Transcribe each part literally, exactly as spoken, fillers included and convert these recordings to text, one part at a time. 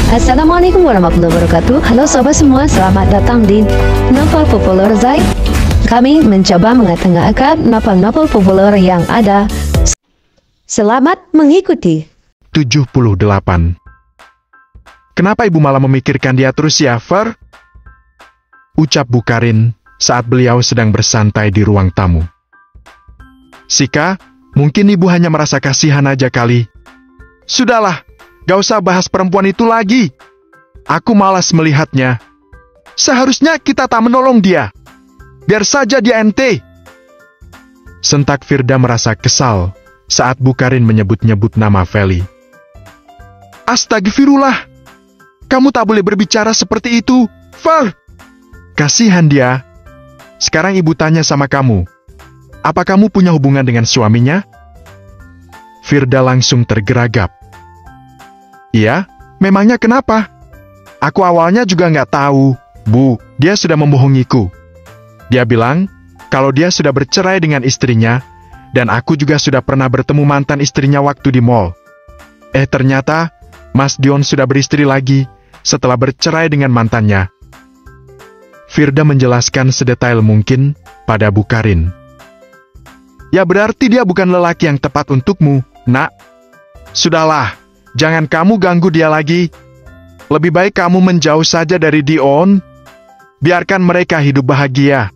Assalamualaikum warahmatullahi wabarakatuh. Halo sobat semua, selamat datang di Novel Populer Zai. Kami mencoba mengetengahkan novel-novel populer yang ada. Selamat mengikuti. tujuh puluh delapan. Kenapa ibu malah memikirkan dia terus ya, Fer? Ucap Bukarin saat beliau sedang bersantai di ruang tamu. Sika, mungkin ibu hanya merasa kasihan aja kali. Sudahlah, gak usah bahas perempuan itu lagi. Aku malas melihatnya. Seharusnya kita tak menolong dia. Biar saja dia ente. Sentak Firda merasa kesal saat Bukarin menyebut-nyebut nama Feli. Astagfirullah. Kamu tak boleh berbicara seperti itu, Fer. Kasihan dia. Sekarang ibu tanya sama kamu. Apa kamu punya hubungan dengan suaminya? Firda langsung tergeragap. Iya, memangnya kenapa? Aku awalnya juga nggak tahu, Bu. Dia sudah membohongiku. Dia bilang, kalau dia sudah bercerai dengan istrinya, dan aku juga sudah pernah bertemu mantan istrinya waktu di mall. Eh ternyata, Mas Dion sudah beristri lagi, setelah bercerai dengan mantannya. Firda menjelaskan sedetail mungkin pada Bukarin. Ya berarti dia bukan lelaki yang tepat untukmu, nak. Sudahlah, jangan kamu ganggu dia lagi. Lebih baik kamu menjauh saja dari Dion. Biarkan mereka hidup bahagia.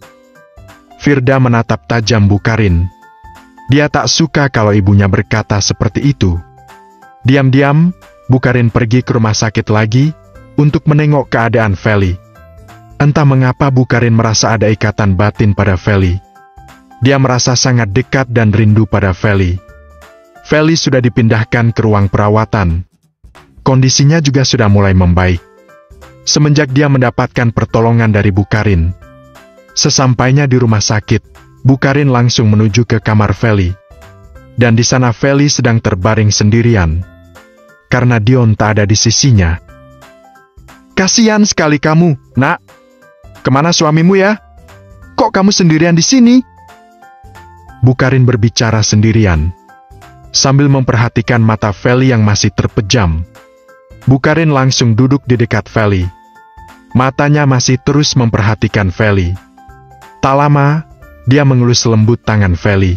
Firda menatap tajam Bukarin. Dia tak suka kalau ibunya berkata seperti itu. Diam-diam, Bukarin pergi ke rumah sakit lagi untuk menengok keadaan Feli. Entah mengapa Bukarin merasa ada ikatan batin pada Feli. Dia merasa sangat dekat dan rindu pada Feli. Feli sudah dipindahkan ke ruang perawatan. Kondisinya juga sudah mulai membaik. Semenjak dia mendapatkan pertolongan dari Bukarin. Sesampainya di rumah sakit, Bukarin langsung menuju ke kamar Feli. Dan di sana Feli sedang terbaring sendirian. Karena Dion tak ada di sisinya. Kasihan sekali kamu, nak. Kemana suamimu ya? Kok kamu sendirian di sini? Bukarin berbicara sendirian. Sambil memperhatikan mata Feli yang masih terpejam. Bukarin langsung duduk di dekat Feli. Matanya masih terus memperhatikan Feli. Tak lama, dia mengelus lembut tangan Feli.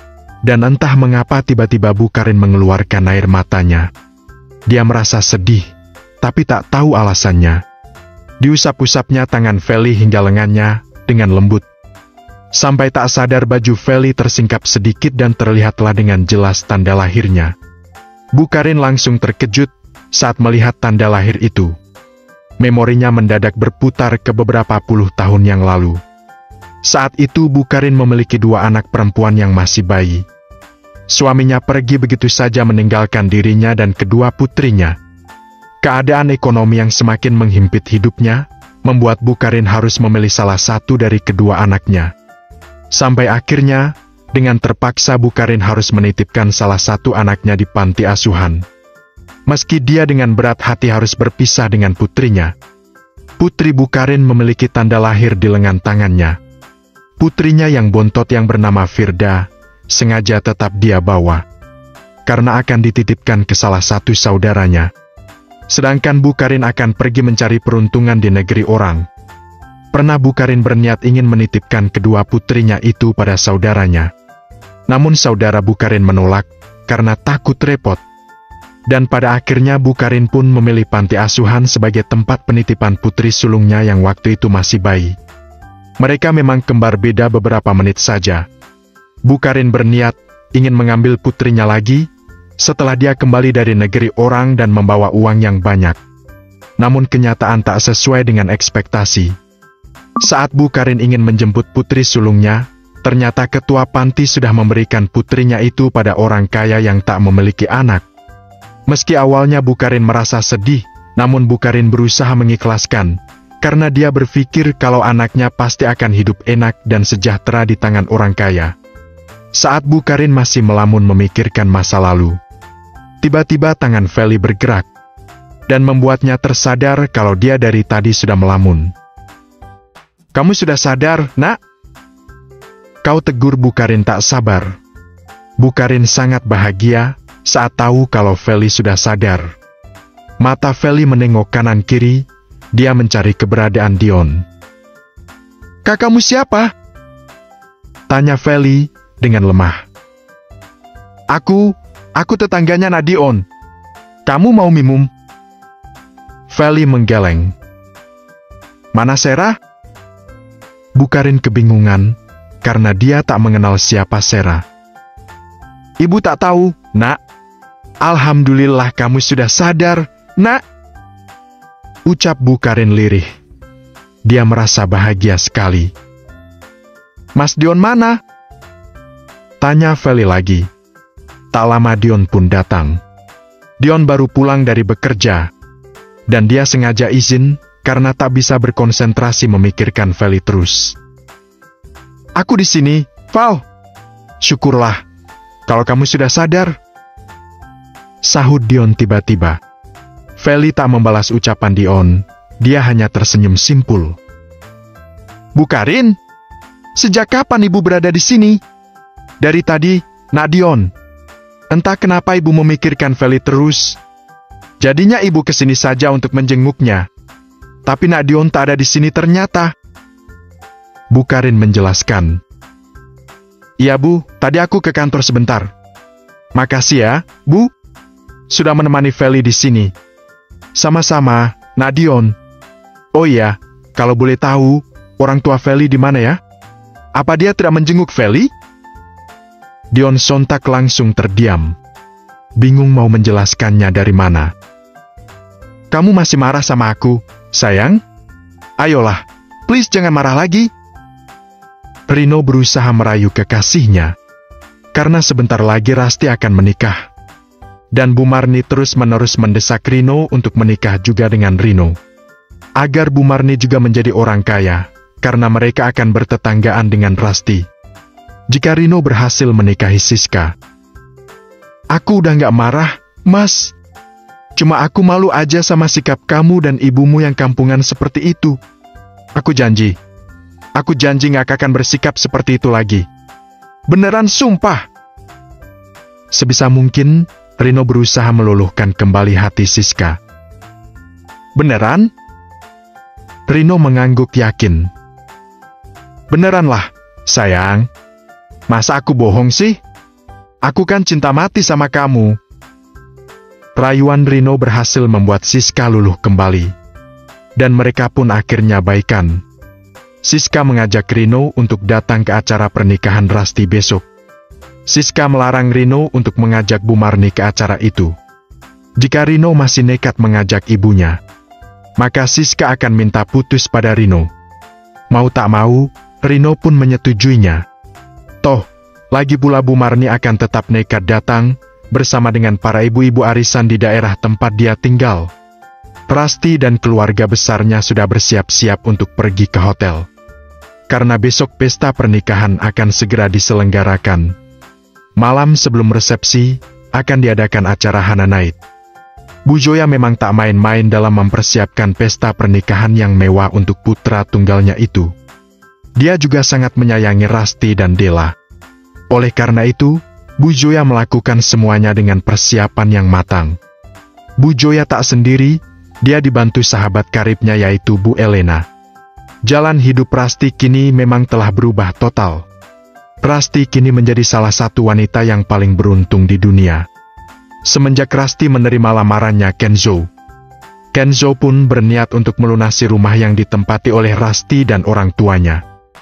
Dan entah mengapa tiba-tiba Bukarin mengeluarkan air matanya. Dia merasa sedih, tapi tak tahu alasannya. Diusap-usapnya tangan Feli hingga lengannya dengan lembut. Sampai tak sadar baju Feli tersingkap sedikit dan terlihatlah dengan jelas tanda lahirnya. Bukarin langsung terkejut saat melihat tanda lahir itu. Memorinya mendadak berputar ke beberapa puluh tahun yang lalu. Saat itu Bukarin memiliki dua anak perempuan yang masih bayi. Suaminya pergi begitu saja meninggalkan dirinya dan kedua putrinya. Keadaan ekonomi yang semakin menghimpit hidupnya, membuat Bukarin harus memilih salah satu dari kedua anaknya. Sampai akhirnya, dengan terpaksa Bukarin harus menitipkan salah satu anaknya di panti asuhan. Meski dia dengan berat hati harus berpisah dengan putrinya. Putri Bukarin memiliki tanda lahir di lengan tangannya. Putrinya yang bontot yang bernama Firda, sengaja tetap dia bawa. Karena akan dititipkan ke salah satu saudaranya. Sedangkan Bukarin akan pergi mencari peruntungan di negeri orang. Pernah Bukarin berniat ingin menitipkan kedua putrinya itu pada saudaranya. Namun saudara Bukarin menolak, karena takut repot. Dan pada akhirnya Bukarin pun memilih panti asuhan sebagai tempat penitipan putri sulungnya yang waktu itu masih bayi. Mereka memang kembar beda beberapa menit saja. Bukarin berniat ingin mengambil putrinya lagi, setelah dia kembali dari negeri orang dan membawa uang yang banyak. Namun kenyataan tak sesuai dengan ekspektasi. Saat Bukarin ingin menjemput putri sulungnya, ternyata ketua panti sudah memberikan putrinya itu pada orang kaya yang tak memiliki anak. Meski awalnya Bukarin merasa sedih, namun Bukarin berusaha mengikhlaskan, karena dia berpikir kalau anaknya pasti akan hidup enak dan sejahtera di tangan orang kaya. Saat Bukarin masih melamun memikirkan masa lalu, tiba-tiba tangan Feli bergerak, dan membuatnya tersadar kalau dia dari tadi sudah melamun. Kamu sudah sadar, nak? Kau tegur Bukarin tak sabar. Bukarin sangat bahagia saat tahu kalau Feli sudah sadar. Mata Feli menengok kanan kiri, dia mencari keberadaan Dion. "Kakakmu siapa?" tanya Feli dengan lemah. Aku, aku tetangganya Nadion. Kamu mau minum?" Feli menggeleng. "Mana Sarah?" Bukarin kebingungan, karena dia tak mengenal siapa Sarah. "Ibu tak tahu, Nak." "Alhamdulillah kamu sudah sadar, Nak," ucap Bukarin lirih. Dia merasa bahagia sekali. "Mas Dion mana?" tanya Feli lagi. Tak lama Dion pun datang. Dion baru pulang dari bekerja, dan dia sengaja izin karena tak bisa berkonsentrasi memikirkan Feli terus. "Aku di sini, Val." "Syukurlah, kalau kamu sudah sadar," sahut Dion tiba-tiba. Feli tak membalas ucapan Dion, dia hanya tersenyum simpul. "Bukarin, sejak kapan ibu berada di sini?" "Dari tadi, Nak Dion. Entah kenapa ibu memikirkan Feli terus. Jadinya ibu kesini saja untuk menjenguknya. Tapi Nak Dion tak ada di sini ternyata." Bukarin menjelaskan. "Iya Bu, tadi aku ke kantor sebentar." "Makasih ya, Bu, sudah menemani Feli di sini." "Sama-sama, Nak Dion. Oh iya, kalau boleh tahu, orang tua Feli di mana ya? Apa dia tidak menjenguk Feli?" Dion sontak langsung terdiam. Bingung mau menjelaskannya dari mana. "Kamu masih marah sama aku, sayang? Ayolah, please jangan marah lagi." Rino berusaha merayu kekasihnya, karena sebentar lagi Rasti akan menikah. Dan Bu Marni terus-menerus mendesak Rino untuk menikah juga dengan Rino. Agar Bu Marni juga menjadi orang kaya, karena mereka akan bertetanggaan dengan Rasti. Jika Rino berhasil menikahi Siska. "Aku udah gak marah, Mas. Cuma aku malu aja sama sikap kamu dan ibumu yang kampungan seperti itu. Aku janji. Aku janji gak akan bersikap seperti itu lagi. Beneran sumpah." Sebisa mungkin, Rino berusaha meluluhkan kembali hati Siska. "Beneran?" Rino mengangguk yakin. "Beneranlah, sayang. Masa aku bohong sih? Aku kan cinta mati sama kamu." Rayuan Rino berhasil membuat Siska luluh kembali. Dan mereka pun akhirnya baikan. Siska mengajak Rino untuk datang ke acara pernikahan Rasti besok. Siska melarang Rino untuk mengajak Bu Marni ke acara itu. Jika Rino masih nekat mengajak ibunya, maka Siska akan minta putus pada Rino. Mau tak mau, Rino pun menyetujuinya. Toh, lagi pula Bu Marni akan tetap nekat datang, bersama dengan para ibu-ibu arisan di daerah tempat dia tinggal. Rasti dan keluarga besarnya sudah bersiap-siap untuk pergi ke hotel. Karena besok pesta pernikahan akan segera diselenggarakan. Malam sebelum resepsi, akan diadakan acara Hana Night. Bu Joya memang tak main-main dalam mempersiapkan pesta pernikahan yang mewah untuk putra tunggalnya itu. Dia juga sangat menyayangi Rasti dan Dela. Oleh karena itu, Bu Joya melakukan semuanya dengan persiapan yang matang. Bu Joya tak sendiri, dia dibantu sahabat karibnya yaitu Bu Elena. Jalan hidup Rasti kini memang telah berubah total. Rasti kini menjadi salah satu wanita yang paling beruntung di dunia. Semenjak Rasti menerima lamarannya Kenzo, Kenzo pun berniat untuk melunasi rumah yang ditempati oleh Rasti dan orang tuanya,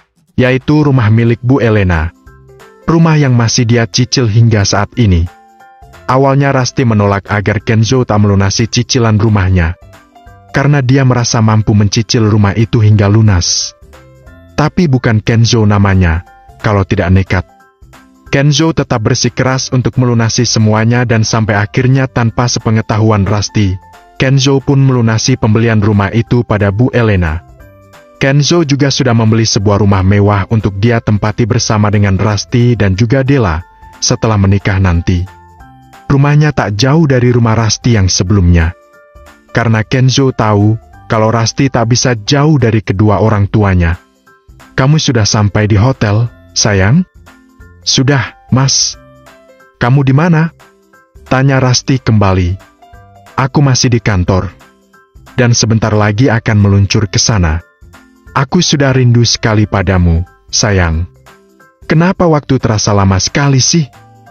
yaitu rumah milik Bu Elena. Rumah yang masih dia cicil hingga saat ini. Awalnya Rasti menolak agar Kenzo tak melunasi cicilan rumahnya, karena dia merasa mampu mencicil rumah itu hingga lunas. Tapi bukan Kenzo namanya, kalau tidak nekat. Kenzo tetap bersikeras untuk melunasi semuanya dan sampai akhirnya tanpa sepengetahuan Rasti, Kenzo pun melunasi pembelian rumah itu pada Bu Elena. Kenzo juga sudah membeli sebuah rumah mewah untuk dia tempati bersama dengan Rasti dan juga Dela, setelah menikah nanti. Rumahnya tak jauh dari rumah Rasti yang sebelumnya. Karena Kenzo tahu, kalau Rasti tak bisa jauh dari kedua orang tuanya. "Kamu sudah sampai di hotel, sayang?" "Sudah, Mas." "Kamu di mana?" tanya Rasti kembali. Aku masih di kantor. Dan sebentar lagi akan meluncur ke sana. Aku sudah rindu sekali padamu, sayang. Kenapa waktu terasa lama sekali sih?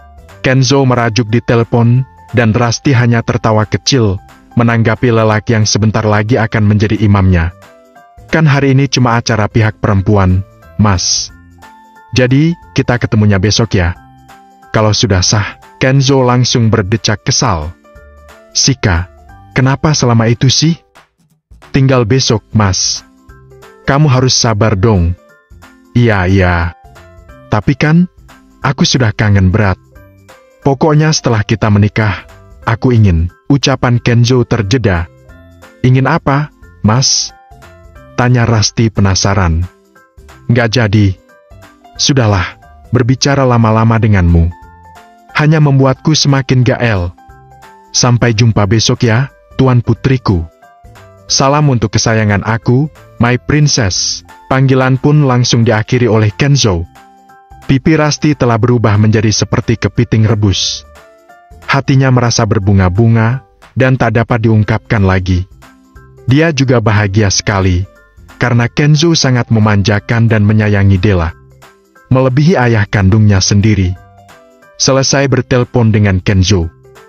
Kenzo merajuk di telepon, dan Rusty hanya tertawa kecil, menanggapi lelaki yang sebentar lagi akan menjadi imamnya. Kan hari ini cuma acara pihak perempuan, Mas. Jadi, kita ketemunya besok ya. Kalau sudah sah, Kenzo langsung berdecak kesal. Shika, kenapa selama itu sih? Tinggal besok, Mas. Kamu harus sabar dong. Iya, iya. Tapi kan, aku sudah kangen berat. Pokoknya setelah kita menikah, aku ingin. Ucapan Kenzo terjeda. Ingin apa, Mas? Tanya Rusty penasaran. Nggak jadi. Sudahlah, berbicara lama-lama denganmu hanya membuatku semakin gael. Sampai jumpa besok ya, Tuan Putriku. Salam untuk kesayangan aku, my princess. Panggilan pun langsung diakhiri oleh Kenzo. Pipi Rusty telah berubah menjadi seperti kepiting rebus. Hatinya merasa berbunga-bunga, dan tak dapat diungkapkan lagi. Dia juga bahagia sekali, karena Kenzo sangat memanjakan dan menyayangi Della. Melebihi ayah kandungnya sendiri. Selesai bertelepon dengan Kenzo,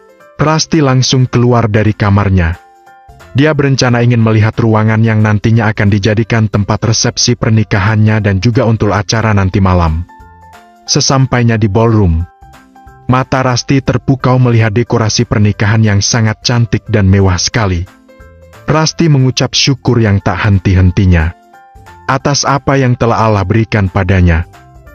Rusty langsung keluar dari kamarnya. Dia berencana ingin melihat ruangan yang nantinya akan dijadikan tempat resepsi pernikahannya dan juga untuk acara nanti malam. Sesampainya di ballroom, mata Rusty terpukau melihat dekorasi pernikahan yang sangat cantik dan mewah sekali. Rusty mengucap syukur yang tak henti-hentinya atas apa yang telah Allah berikan padanya.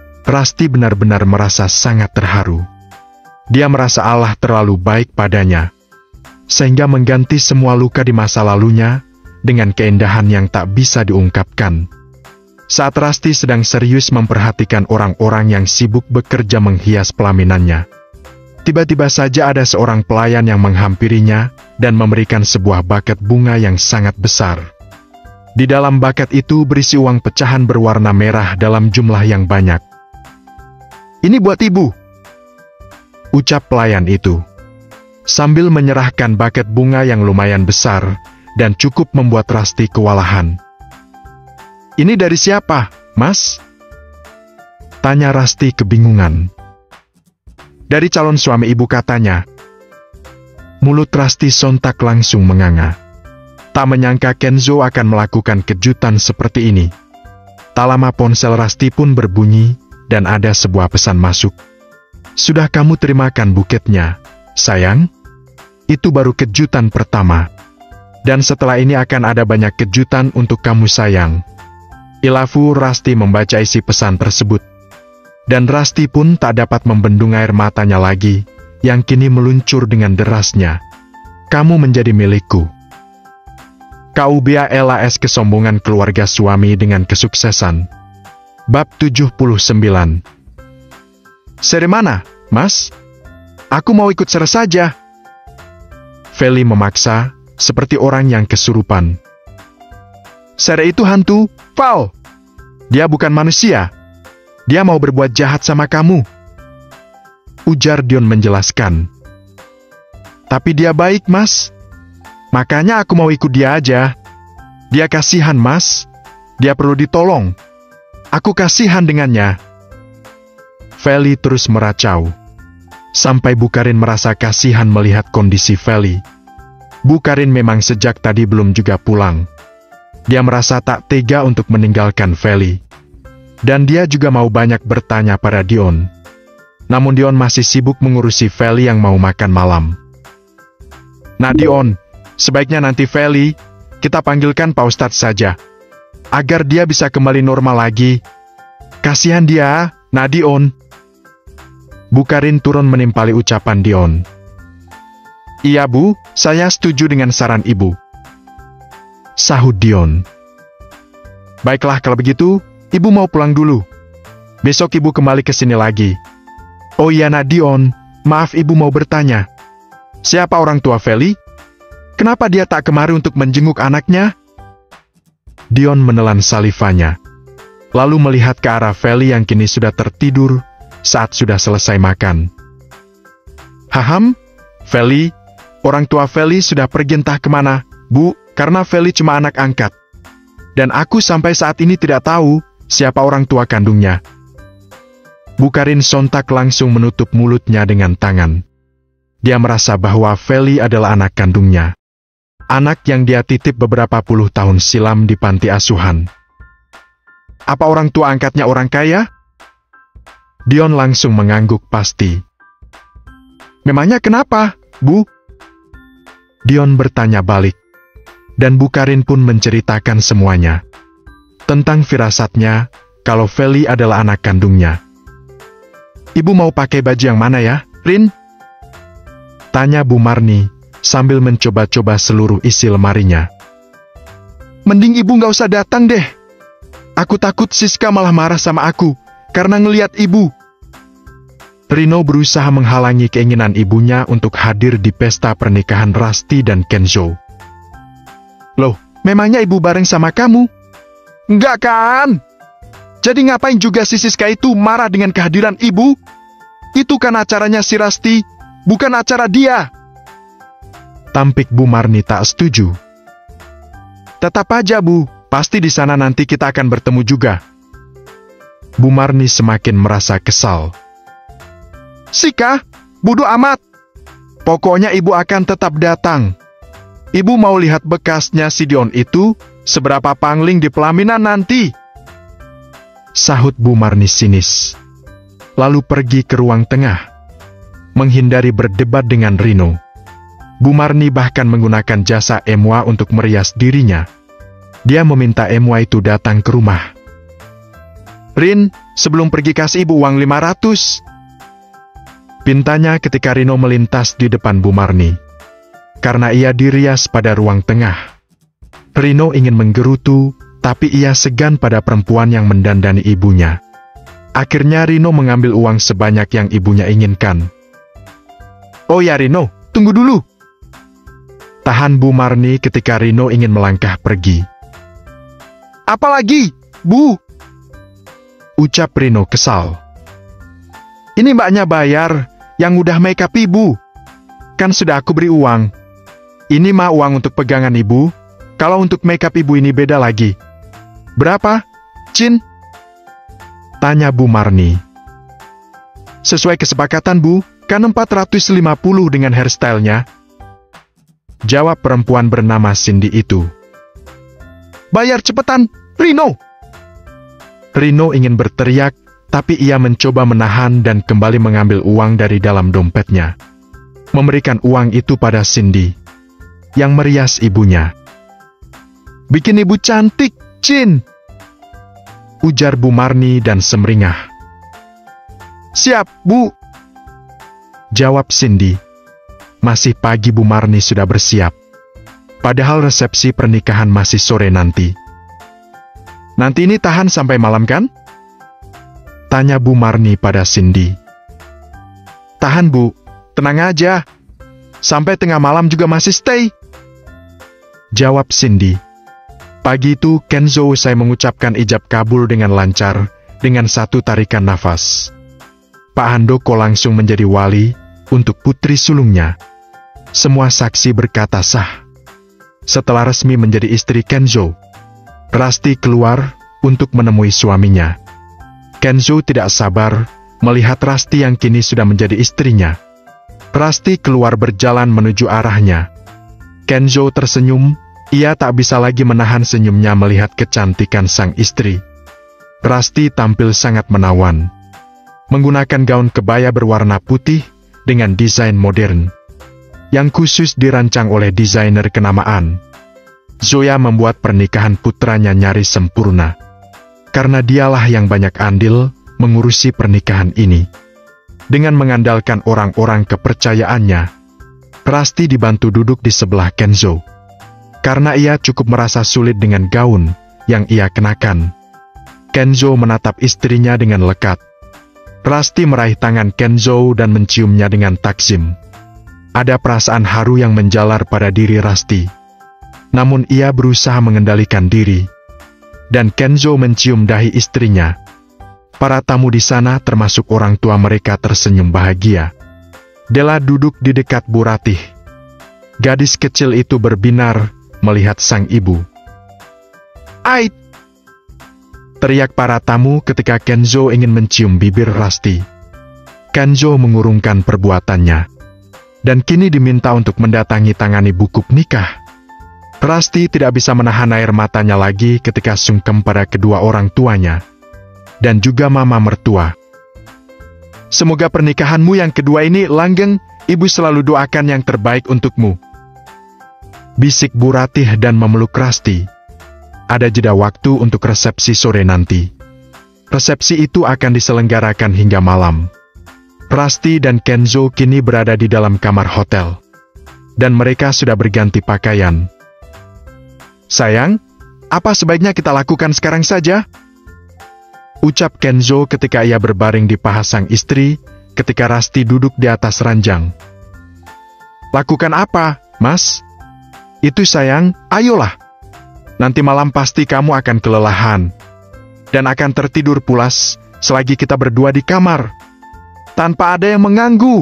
Rusty benar-benar merasa sangat terharu. Dia merasa Allah terlalu baik padanya, sehingga mengganti semua luka di masa lalunya dengan keindahan yang tak bisa diungkapkan. Saat Rusty sedang serius memperhatikan orang-orang yang sibuk bekerja menghias pelaminannya, tiba-tiba saja ada seorang pelayan yang menghampirinya dan memberikan sebuah buket bunga yang sangat besar. Di dalam buket itu berisi uang pecahan berwarna merah dalam jumlah yang banyak. Ini buat ibu, ucap pelayan itu, sambil menyerahkan buket bunga yang lumayan besar dan cukup membuat Rusty kewalahan. Ini dari siapa, Mas? Tanya Rusty kebingungan. Dari calon suami ibu katanya. Mulut Rusty sontak langsung menganga. Tak menyangka Kenzo akan melakukan kejutan seperti ini. Tak lama ponsel Rusty pun berbunyi, dan ada sebuah pesan masuk. Sudah kamu terimakan buketnya, sayang? Itu baru kejutan pertama. Dan setelah ini akan ada banyak kejutan untuk kamu sayang. Ilafu Rusty membaca isi pesan tersebut. Dan Rusty pun tak dapat membendung air matanya lagi, yang kini meluncur dengan derasnya. Kamu menjadi milikku. K U B A L A S Kesombongan Keluarga Suami dengan Kesuksesan. Bab tujuh puluh sembilan. Seri mana, Mas? Aku mau ikut seri saja. Feli memaksa, seperti orang yang kesurupan. Seri itu hantu, Val. Dia bukan manusia. Dia mau berbuat jahat sama kamu. Ujar Dion menjelaskan. Tapi dia baik, Mas. Makanya aku mau ikut dia aja. Dia kasihan, Mas. Dia perlu ditolong. Aku kasihan dengannya. Feli terus meracau. Sampai Bukarin merasa kasihan melihat kondisi Feli. Bukarin memang sejak tadi belum juga pulang. Dia merasa tak tega untuk meninggalkan Feli. Dan dia juga mau banyak bertanya pada Dion. Namun Dion masih sibuk mengurusi Feli yang mau makan malam. Nah Dion, sebaiknya nanti Feli, kita panggilkan Pak Ustadz saja. Agar dia bisa kembali normal lagi. Kasihan dia, nah Dion. Bukarin turun menimpali ucapan Dion. Iya Bu, saya setuju dengan saran Ibu. Sahut Dion. Baiklah kalau begitu, Ibu mau pulang dulu. Besok Ibu kembali ke sini lagi. Oh iya nah Dion, maaf Ibu mau bertanya. Siapa orang tua Feli? Kenapa dia tak kemari untuk menjenguk anaknya? Dion menelan salivanya. Lalu melihat ke arah Feli yang kini sudah tertidur saat sudah selesai makan. Haham, Feli, orang tua Feli sudah pergi entah kemana, Bu, karena Feli cuma anak angkat. Dan aku sampai saat ini tidak tahu siapa orang tua kandungnya. Bu Karin sontak langsung menutup mulutnya dengan tangan. Dia merasa bahwa Feli adalah anak kandungnya. Anak yang dia titip beberapa puluh tahun silam di panti asuhan. Apa orang tua angkatnya orang kaya? Dion langsung mengangguk pasti. Memangnya kenapa, Bu? Dion bertanya balik. Dan Bu Karin pun menceritakan semuanya. Tentang firasatnya, kalau Feli adalah anak kandungnya. Ibu mau pakai baju yang mana ya, Rin? Tanya Bu Marni, sambil mencoba-coba seluruh isi lemarinya. Mending ibu nggak usah datang deh. Aku takut Siska malah marah sama aku, karena ngeliat ibu. Rino berusaha menghalangi keinginan ibunya untuk hadir di pesta pernikahan Rasti dan Kenzo. Loh, memangnya ibu bareng sama kamu? Enggak kan? Jadi ngapain juga si Siska itu marah dengan kehadiran ibu? Itu kan acaranya si Rasti, bukan acara dia. Tampik Bu Marni tak setuju. Tetap aja Bu, pasti di sana nanti kita akan bertemu juga. Bu Marni semakin merasa kesal. Sika, bodoh amat. Pokoknya ibu akan tetap datang. Ibu mau lihat bekasnya si Dion itu, seberapa pangling di pelaminan nanti. Sahut Bu Marni sinis. Lalu pergi ke ruang tengah. Menghindari berdebat dengan Rino. Bu Marni bahkan menggunakan jasa Emwa untuk merias dirinya. Dia meminta Emwa itu datang ke rumah. Rin, sebelum pergi kasih ibu uang lima ratus. Pintanya ketika Rino melintas di depan Bu Marni. Karena ia dirias pada ruang tengah. Rino ingin menggerutu, tapi ia segan pada perempuan yang mendandani ibunya. Akhirnya Rino mengambil uang sebanyak yang ibunya inginkan. Oh ya Rino, tunggu dulu. Tahan Bu Marni ketika Rino ingin melangkah pergi. Apalagi, Bu? Ucap Rino kesal. Ini mbaknya bayar, yang udah make up ibu. Kan sudah aku beri uang. Ini mah uang untuk pegangan ibu, kalau untuk make up ibu ini beda lagi. Berapa, Cin? Tanya Bu Marni. Sesuai kesepakatan Bu, kan empat ratus lima puluh dengan hairstyle-nya. Jawab perempuan bernama Cindy itu. Bayar cepetan, Rino! Rino ingin berteriak, tapi ia mencoba menahan dan kembali mengambil uang dari dalam dompetnya. Memberikan uang itu pada Cindy, yang merias ibunya. Bikin ibu cantik, Cin! Ujar Bu Marni dan semringah. Siap, Bu! Jawab Cindy. Masih pagi Bu Marni sudah bersiap. Padahal resepsi pernikahan masih sore nanti. Nanti ini tahan sampai malam kan? Tanya Bu Marni pada Cindy. Tahan Bu, tenang aja. Sampai tengah malam juga masih stay. Jawab Cindy. Pagi itu Kenzo usai mengucapkan ijab kabul dengan lancar, dengan satu tarikan nafas. Pak Handoko langsung menjadi wali untuk putri sulungnya. Semua saksi berkata sah. Setelah resmi menjadi istri Kenzo, Rasti keluar untuk menemui suaminya. Kenzo tidak sabar melihat Rasti yang kini sudah menjadi istrinya. Rasti keluar berjalan menuju arahnya. Kenzo tersenyum, ia tak bisa lagi menahan senyumnya melihat kecantikan sang istri. Rasti tampil sangat menawan. Menggunakan gaun kebaya berwarna putih dengan desain modern, yang khusus dirancang oleh desainer kenamaan. Zoya membuat pernikahan putranya nyaris sempurna. Karena dialah yang banyak andil mengurusi pernikahan ini. Dengan mengandalkan orang-orang kepercayaannya, Rasti dibantu duduk di sebelah Kenzo. Karena ia cukup merasa sulit dengan gaun yang ia kenakan. Kenzo menatap istrinya dengan lekat. Rasti meraih tangan Kenzo dan menciumnya dengan takzim. Ada perasaan haru yang menjalar pada diri Rasti. Namun ia berusaha mengendalikan diri. Dan Kenzo mencium dahi istrinya. Para tamu di sana termasuk orang tua mereka tersenyum bahagia. Della duduk di dekat Bu Ratih. Gadis kecil itu berbinar melihat sang ibu. "Ait!" teriak para tamu ketika Kenzo ingin mencium bibir Rasti. Kenzo mengurungkan perbuatannya, dan kini diminta untuk mendatangi tangani buku nikah. Rasti tidak bisa menahan air matanya lagi ketika sungkem pada kedua orang tuanya, dan juga mama mertua. "Semoga pernikahanmu yang kedua ini langgeng, ibu selalu doakan yang terbaik untukmu," bisik Bu Ratih dan memeluk Rasti. Ada jeda waktu untuk resepsi sore nanti. Resepsi itu akan diselenggarakan hingga malam. Rasti dan Kenzo kini berada di dalam kamar hotel, dan mereka sudah berganti pakaian. "Sayang, apa sebaiknya kita lakukan sekarang saja?" ucap Kenzo ketika ia berbaring di paha sang istri, ketika Rasti duduk di atas ranjang. "Lakukan apa, Mas?" "Itu sayang, ayolah. Nanti malam pasti kamu akan kelelahan, dan akan tertidur pulas selagi kita berdua di kamar, tanpa ada yang mengganggu,"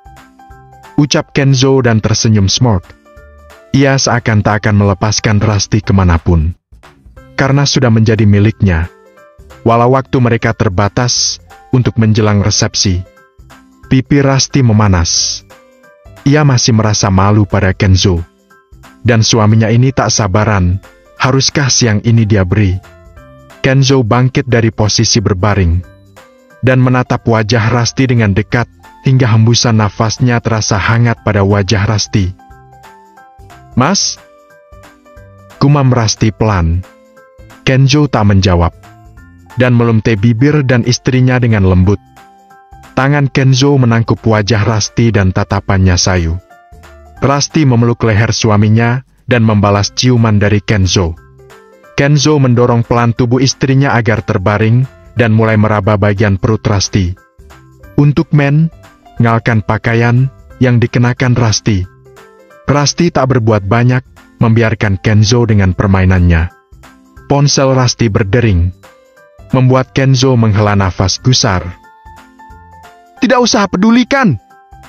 ucap Kenzo dan tersenyum smirk. Ia seakan tak akan melepaskan Rasti kemanapun, karena sudah menjadi miliknya. Walau waktu mereka terbatas untuk menjelang resepsi, pipi Rasti memanas. Ia masih merasa malu pada Kenzo, dan suaminya ini tak sabaran. Haruskah siang ini dia beri? Kenzo bangkit dari posisi berbaring, dan menatap wajah Rasti dengan dekat, hingga hembusan nafasnya terasa hangat pada wajah Rasti. "Mas?" gumam Rasti pelan. Kenzo tak menjawab, dan melumte bibir dan istrinya dengan lembut. Tangan Kenzo menangkup wajah Rasti dan tatapannya sayu. Rasti memeluk leher suaminya dan membalas ciuman dari Kenzo. Kenzo mendorong pelan tubuh istrinya agar terbaring dan mulai meraba bagian perut Rasti. Untuk men, ngalkan pakaian yang dikenakan Rasti. Rasti tak berbuat banyak, membiarkan Kenzo dengan permainannya. Ponsel Rasti berdering, membuat Kenzo menghela nafas gusar. "Tidak usah pedulikan,"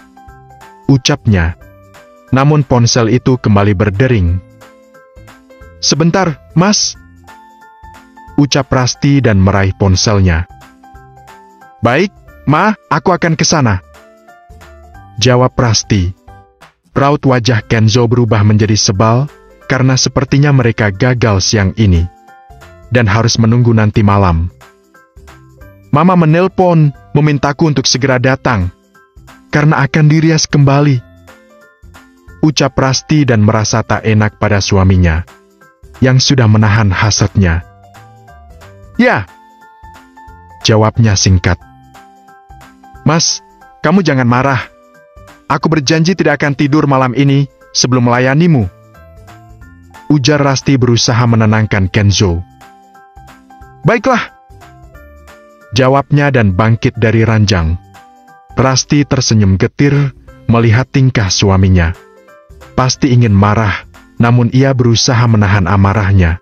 ucapnya. Namun ponsel itu kembali berdering. "Sebentar, Mas," ucap Rasti dan meraih ponselnya. "Baik, Ma, aku akan ke sana," jawab Rasti. Raut wajah Kenzo berubah menjadi sebal, karena sepertinya mereka gagal siang ini, dan harus menunggu nanti malam. "Mama menelpon, memintaku untuk segera datang, karena akan dirias kembali," ucap Rasti dan merasa tak enak pada suaminya, yang sudah menahan hasadnya. "Ya," jawabnya singkat. "Mas, kamu jangan marah. Aku berjanji tidak akan tidur malam ini sebelum melayanimu," ujar Rasti berusaha menenangkan Kenzo. "Baiklah," jawabnya dan bangkit dari ranjang. Rasti tersenyum getir melihat tingkah suaminya. Pasti ingin marah, namun ia berusaha menahan amarahnya.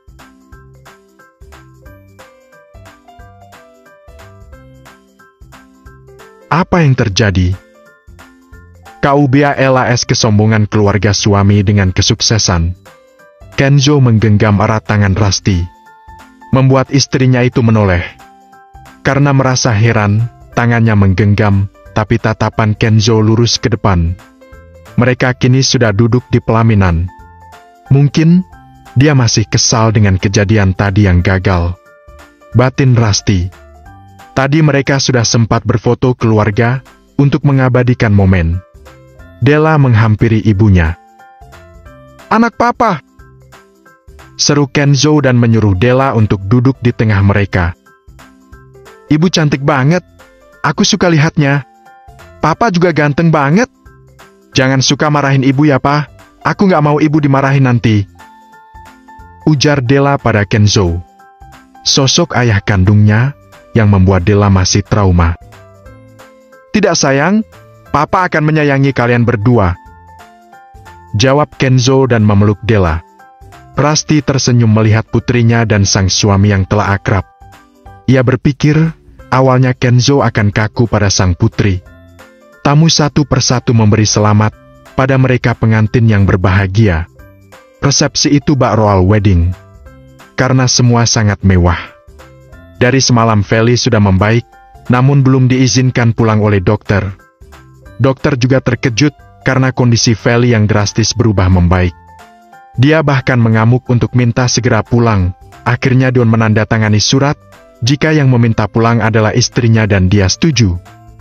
Apa yang terjadi? K U B A L A S kesombongan keluarga suami dengan kesuksesan. Kenzo menggenggam erat tangan Rasti, membuat istrinya itu menoleh. Karena merasa heran, tangannya menggenggam, tapi tatapan Kenzo lurus ke depan. Mereka kini sudah duduk di pelaminan. Mungkin dia masih kesal dengan kejadian tadi yang gagal. Batin Rasti. Tadi mereka sudah sempat berfoto keluarga untuk mengabadikan momen. Della menghampiri ibunya. "Anak papa!" seru Kenzo dan menyuruh Della untuk duduk di tengah mereka. "Ibu cantik banget. Aku suka lihatnya. Papa juga ganteng banget. Jangan suka marahin ibu ya, Pa. Aku nggak mau ibu dimarahin nanti," ujar Della pada Kenzo. Sosok ayah kandungnya yang membuat Della masih trauma. "Tidak sayang, Papa akan menyayangi kalian berdua," jawab Kenzo dan memeluk Della. Rasti tersenyum melihat putrinya dan sang suami yang telah akrab. Ia berpikir, awalnya Kenzo akan kaku pada sang putri. Tamu satu persatu memberi selamat, pada mereka pengantin yang berbahagia. Resepsi itu bak royal wedding. Karena semua sangat mewah. Dari semalam Feli sudah membaik, namun belum diizinkan pulang oleh dokter. Dokter juga terkejut karena kondisi Feli yang drastis berubah membaik. Dia bahkan mengamuk untuk minta segera pulang. Akhirnya Dion menandatangani surat, jika yang meminta pulang adalah istrinya dan dia setuju.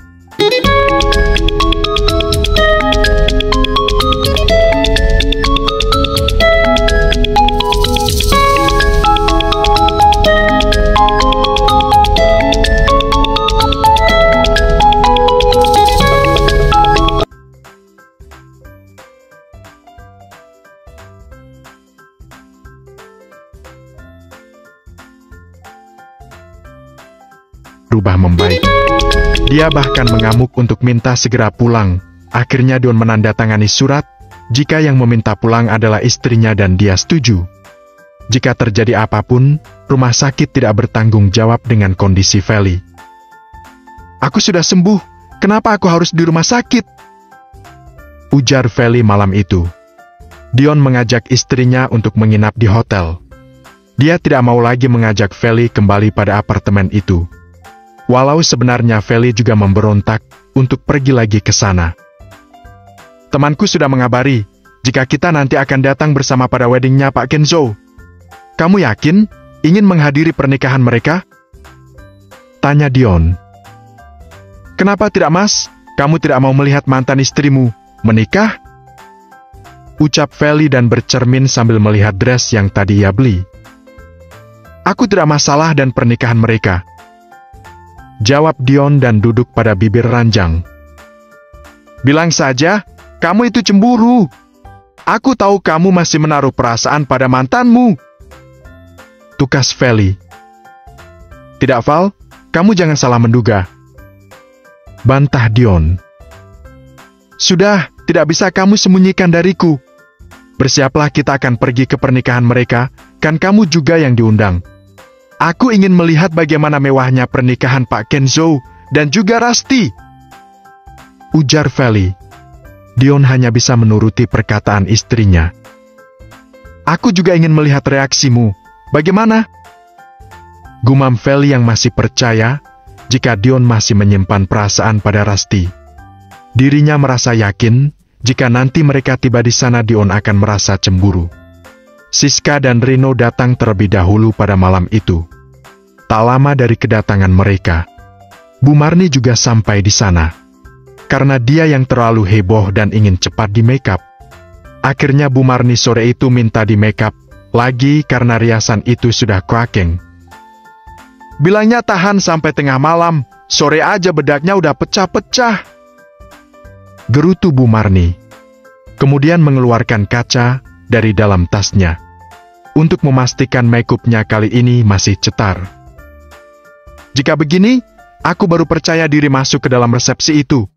Berubah membaik. Dia bahkan mengamuk untuk minta segera pulang. Akhirnya Dion menandatangani surat, jika yang meminta pulang adalah istrinya dan dia setuju. Jika terjadi apapun, rumah sakit tidak bertanggung jawab dengan kondisi Feli. "Aku sudah sembuh, kenapa aku harus di rumah sakit?" ujar Feli malam itu. Dion mengajak istrinya untuk menginap di hotel. Dia tidak mau lagi mengajak Feli kembali pada apartemen itu. Walau sebenarnya Feli juga memberontak untuk pergi lagi ke sana. "Temanku sudah mengabari, jika kita nanti akan datang bersama pada weddingnya Pak Kenzo. Kamu yakin ingin menghadiri pernikahan mereka?" tanya Dion. "Kenapa tidak, Mas? Kamu tidak mau melihat mantan istrimu menikah?" ucap Feli dan bercermin sambil melihat dress yang tadi ia beli. "Aku tidak masalah dan pernikahan mereka," jawab Dion dan duduk pada bibir ranjang. "Bilang saja, kamu itu cemburu. Aku tahu kamu masih menaruh perasaan pada mantanmu," tukas Feli. "Tidak, Val, kamu jangan salah menduga," bantah Dion. "Sudah, tidak bisa kamu sembunyikan dariku. Bersiaplah, kita akan pergi ke pernikahan mereka, kan kamu juga yang diundang. Aku ingin melihat bagaimana mewahnya pernikahan Pak Kenzo dan juga Rasti," ujar Feli. Dion hanya bisa menuruti perkataan istrinya. "Aku juga ingin melihat reaksimu. Bagaimana?" gumam Feli yang masih percaya jika Dion masih menyimpan perasaan pada Rasti. Dirinya merasa yakin jika nanti mereka tiba di sana Dion akan merasa cemburu. Siska dan Rino datang terlebih dahulu pada malam itu. Tak lama dari kedatangan mereka, Bu Marni juga sampai di sana. Karena dia yang terlalu heboh dan ingin cepat di make up. Akhirnya Bu Marni sore itu minta di make up lagi karena riasan itu sudah cracking. "Bilangnya tahan sampai tengah malam, sore aja bedaknya udah pecah-pecah," gerutu Bu Marni. Kemudian mengeluarkan kaca dari dalam tasnya untuk memastikan make-upnya kali ini masih cetar. "Jika begini, aku baru percaya diri masuk ke dalam resepsi itu,"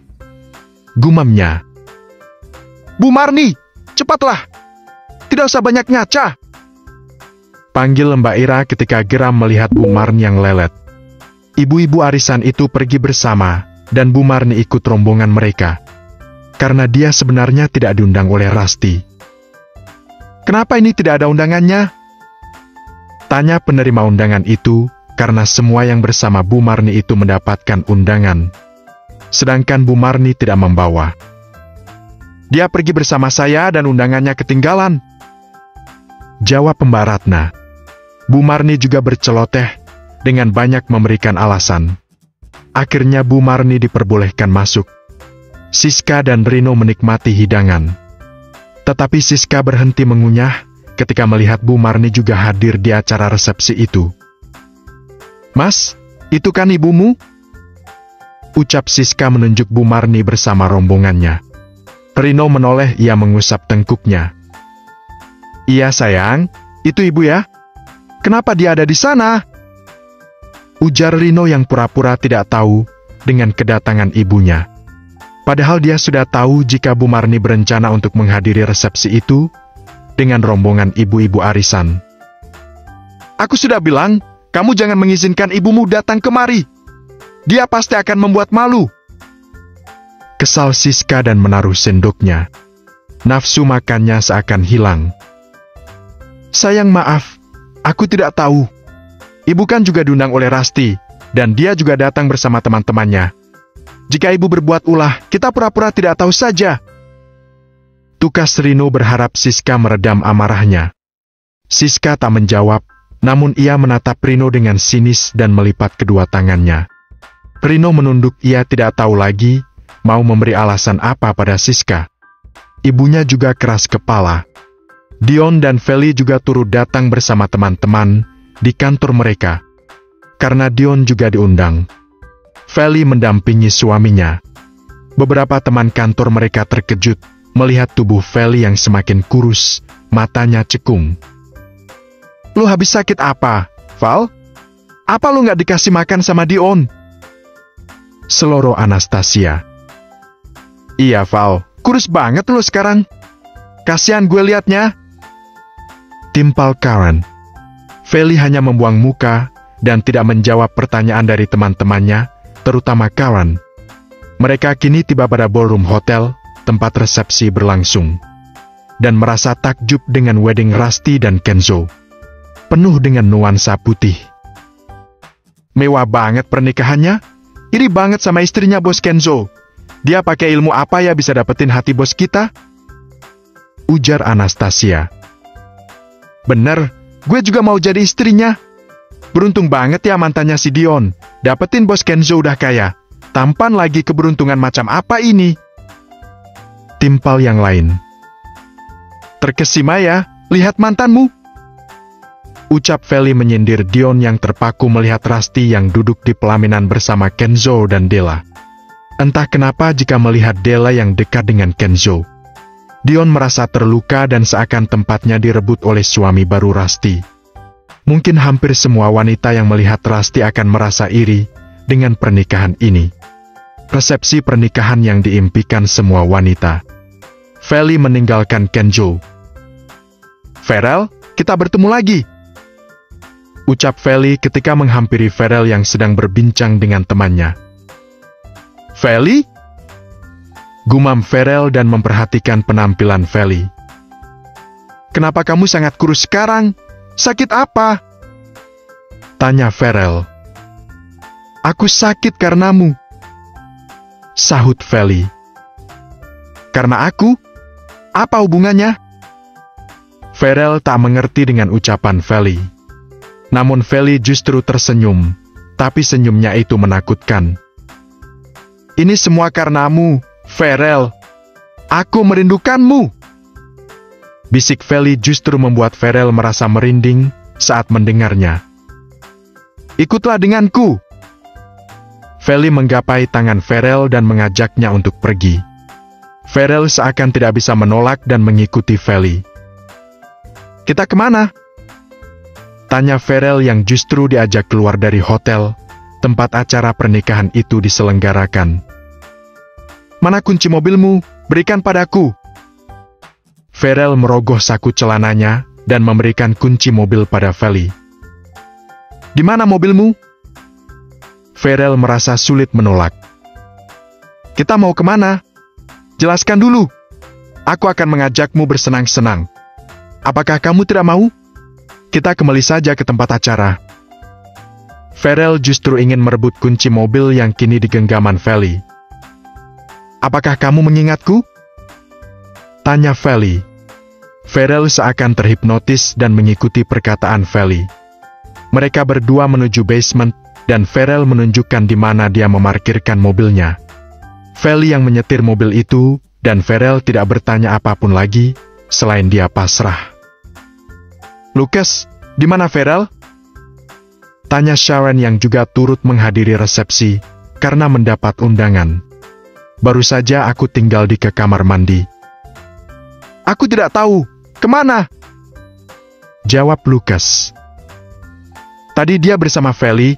gumamnya. "Bu Marni, cepatlah! Tidak usah banyak ngaca!" panggil Mbak Ira ketika geram melihat Bu Marni yang lelet. Ibu-ibu arisan itu pergi bersama, dan Bu Marni ikut rombongan mereka. Karena dia sebenarnya tidak diundang oleh Rasti. "Kenapa ini tidak ada undangannya?" tanya penerima undangan itu, karena semua yang bersama Bu Marni itu mendapatkan undangan. Sedangkan Bu Marni tidak membawa. "Dia pergi bersama saya dan undangannya ketinggalan," jawab Mbak Ratna. Bu Marni juga berceloteh dengan banyak memberikan alasan. Akhirnya Bu Marni diperbolehkan masuk. Siska dan Rino menikmati hidangan. Tetapi Siska berhenti mengunyah ketika melihat Bu Marni juga hadir di acara resepsi itu. "Mas, itu kan ibumu?" ucap Siska menunjuk Bu Marni bersama rombongannya. Rino menoleh, ia mengusap tengkuknya. "Iya sayang, itu ibu ya. Kenapa dia ada di sana?" ujar Rino yang pura-pura tidak tahu dengan kedatangan ibunya. Padahal dia sudah tahu jika Bu Marni berencana untuk menghadiri resepsi itu dengan rombongan ibu-ibu arisan. "Aku sudah bilang, kamu jangan mengizinkan ibumu datang kemari. Dia pasti akan membuat malu," Kesal Siska dan menaruh sendoknya. Nafsu makannya seakan hilang. Sayang, maaf, aku tidak tahu. Ibu kan juga diundang oleh Rasti, dan dia juga datang bersama teman-temannya. Jika ibu berbuat ulah, kita pura-pura tidak tahu saja. Tukas Rino berharap Siska meredam amarahnya. Siska tak menjawab, namun ia menatap Rino dengan sinis dan melipat kedua tangannya. Rino menunduk, ia tidak tahu lagi mau memberi alasan apa pada Siska. Ibunya juga keras kepala. Dion dan Feli juga turut datang bersama teman-teman di kantor mereka. Karena Dion juga diundang. Feli mendampingi suaminya. Beberapa teman kantor mereka terkejut melihat tubuh Feli yang semakin kurus, matanya cekung. Lu habis sakit apa, Val? Apa lu nggak dikasih makan sama Dion? Seloro Anastasia. Iya, Val, kurus banget lu sekarang. Kasihan gue liatnya. Timpal Karen. Feli hanya membuang muka dan tidak menjawab pertanyaan dari teman-temannya, terutama Karen. Mereka kini tiba pada ballroom hotel, tempat resepsi berlangsung. Dan merasa takjub dengan wedding Rasti dan Kenzo. Penuh dengan nuansa putih. Mewah banget pernikahannya. Iri banget sama istrinya bos Kenzo. Dia pakai ilmu apa ya bisa dapetin hati bos kita? Ujar Anastasia. Bener, gue juga mau jadi istrinya. Beruntung banget ya mantannya si Dion. Dapetin bos Kenzo udah kaya. Tampan lagi, keberuntungan macam apa ini? Timpal yang lain. Terkesima ya, lihat mantanmu. Ucap Feli menyindir Dion yang terpaku melihat Rasti yang duduk di pelaminan bersama Kenzo dan Della. Entah kenapa jika melihat Della yang dekat dengan Kenzo, Dion merasa terluka dan seakan tempatnya direbut oleh suami baru Rasti. Mungkin hampir semua wanita yang melihat Rasti akan merasa iri dengan pernikahan ini. Resepsi pernikahan yang diimpikan semua wanita. Feli meninggalkan Kenzo. Farel, kita bertemu lagi. Ucap Feli ketika menghampiri Farel yang sedang berbincang dengan temannya. Feli? Gumam Farel dan memperhatikan penampilan Feli. Kenapa kamu sangat kurus sekarang? Sakit apa? Tanya Farel. Aku sakit karenamu. Sahut Feli. Karena aku? Apa hubungannya? Farel tak mengerti dengan ucapan Feli. Namun Feli justru tersenyum, tapi senyumnya itu menakutkan. Ini semua karenamu, Farel. Aku merindukanmu. Bisik Feli justru membuat Farel merasa merinding saat mendengarnya. Ikutlah denganku. Feli menggapai tangan Farel dan mengajaknya untuk pergi. Farel seakan tidak bisa menolak dan mengikuti Feli. Kita kemana? Tanya Farel yang justru diajak keluar dari hotel, tempat acara pernikahan itu diselenggarakan. Mana kunci mobilmu? Berikan padaku. Farel merogoh saku celananya dan memberikan kunci mobil pada Feli. Di mana mobilmu? Farel merasa sulit menolak. Kita mau kemana? Jelaskan dulu. Aku akan mengajakmu bersenang-senang. Apakah kamu tidak mau? Kita kembali saja ke tempat acara. Farel justru ingin merebut kunci mobil yang kini di genggaman Feli. Apakah kamu mengingatku? Tanya Feli. Farel seakan terhipnotis dan mengikuti perkataan Feli. Mereka berdua menuju basement, dan Farel menunjukkan di mana dia memarkirkan mobilnya. Feli yang menyetir mobil itu, dan Farel tidak bertanya apapun lagi, selain dia pasrah. Lucas, di mana Farel? Tanya Sharon yang juga turut menghadiri resepsi, karena mendapat undangan. Baru saja aku tinggal di ke kamar mandi. Aku tidak tahu, kemana? Jawab Lucas. Tadi dia bersama Feli.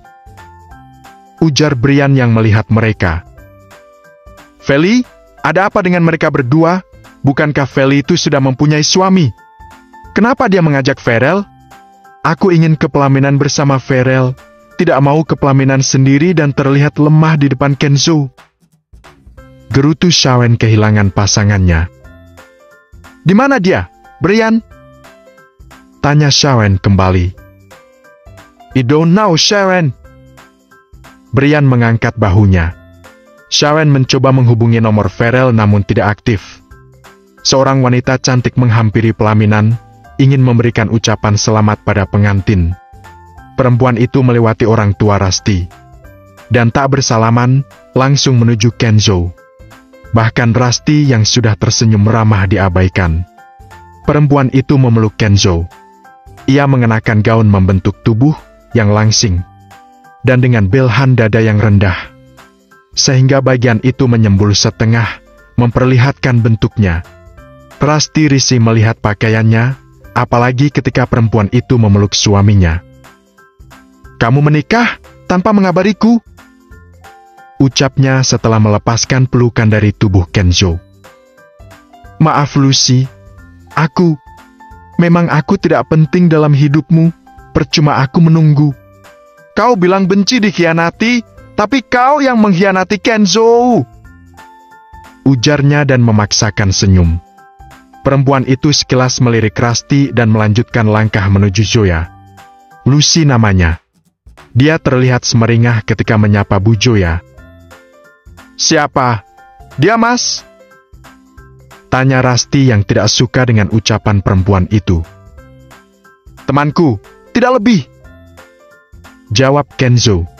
Ujar Brian yang melihat mereka. Feli, ada apa dengan mereka berdua? Bukankah Feli itu sudah mempunyai suami? Kenapa dia mengajak Farel? Aku ingin ke pelaminan bersama Farel. Tidak mau ke pelaminan sendiri dan terlihat lemah di depan Kenzo. Gerutu Shawen kehilangan pasangannya. Di mana dia, Brian? Tanya Shawen kembali. I don't know, Shawen. Brian mengangkat bahunya. Shawen mencoba menghubungi nomor Farrell namun tidak aktif. Seorang wanita cantik menghampiri pelaminan, ingin memberikan ucapan selamat pada pengantin. Perempuan itu melewati orang tua Rusty. Dan tak bersalaman, langsung menuju Kenzo. Bahkan Rusty yang sudah tersenyum ramah diabaikan. Perempuan itu memeluk Kenzo. Ia mengenakan gaun membentuk tubuh yang langsing. Dan dengan belahan dada yang rendah. Sehingga bagian itu menyembul setengah, memperlihatkan bentuknya. Rusty risih melihat pakaiannya, apalagi ketika perempuan itu memeluk suaminya. Kamu menikah tanpa mengabariku? Ucapnya setelah melepaskan pelukan dari tubuh Kenzo. Maaf Lucy, aku, memang aku tidak penting dalam hidupmu, percuma aku menunggu. Kau bilang benci dikhianati, tapi kau yang mengkhianati Kenzo. Ujarnya dan memaksakan senyum. Perempuan itu sekilas melirik Rusty dan melanjutkan langkah menuju Zoya. Lucy namanya. Dia terlihat semeringah ketika menyapa Bu Zoya. Siapa? Dia Mas? Tanya Rusty yang tidak suka dengan ucapan perempuan itu. Temanku, tidak lebih. Jawab Kenzo.